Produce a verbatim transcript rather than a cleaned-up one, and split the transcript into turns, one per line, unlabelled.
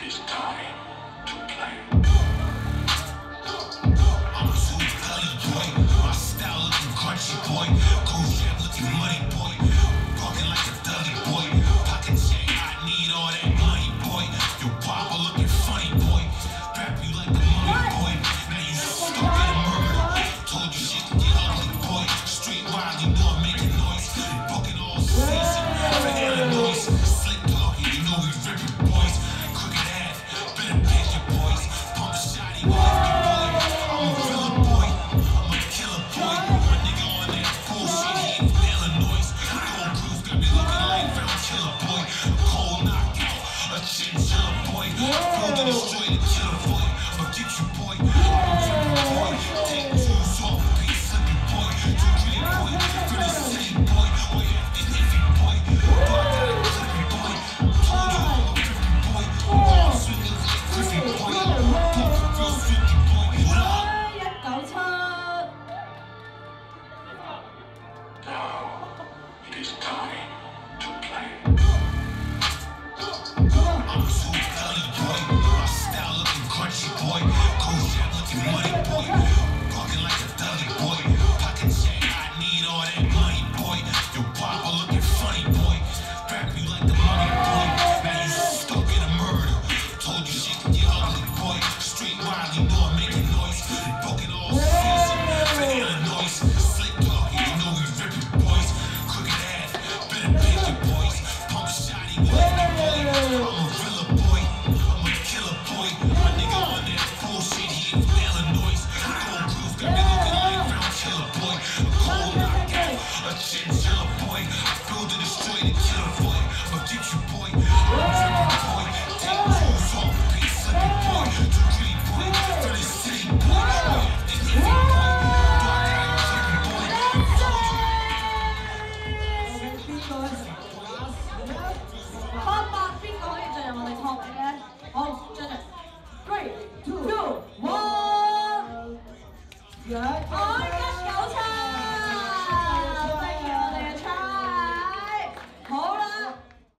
It's time to play.
I'm a super gully boy. My style looking crunchy boy. Gold jab looking money boy. Walking like a dully boy. Pocket check, I need all that money boy. Your papa looking funny boy. Rap you like a mummy boy. Now you stuck in a murder. Told you shit to get ugly boy. Straight wild, you know I'm making noise. Bucking all season for Illinois. Slick dog, you know we ripping boys. Crooked half, better pick your boys. Pump shotty, boy. I'm a real boy. I'm a killer boy. My nigga on that bullshit, he ain't from Illinois. Gold groove got me looking like round killer boy. A cold knockout, a chinchilla boy. Build and destroy the killer boy. Forget you boy. I'm a ripping boy. Take juice off, be slippy boy. Too green boy, for the city boy. Oh yeah, it's iffy boy. But I got a clippy boy. Told you I'm a rippy boy. All swinging like Griffy boy. Pump real swiftly boy. What up?
Now, it is time to play.
I'm a super gully boy. My style looking crunchy boy. Gold jab looking money boy. Walking like a dully boy. Pocket check, I need all that money boy. Your papa looking funny boy. Rap you like the mummy boy. Now you stuck in a murder. Told you shit to get ugly boy. Straight wild, you know I'm making noise. Bucking all season for Illinois. Slick dog, you know we ripping boys. Crooked half, better pick your boys. Pump shotty, boy. I'm a real boy. I'm a killer boy. My nigga on that bullshit, he ain't from Illinois. Gold groove got me looking like round killer boy. A cold knockout, a chinchilla boy. Build and destroy the killer boy. Forget you boy. I'm a ripping boy. Take juice off, be slippy boy. Too green boy, for the city boy. Oh yeah, it's iffy boy. Do I got a clippy boy? Told you.
top 八邊個可以進入我哋 top 嘅咧？好，進入 three two one， 一。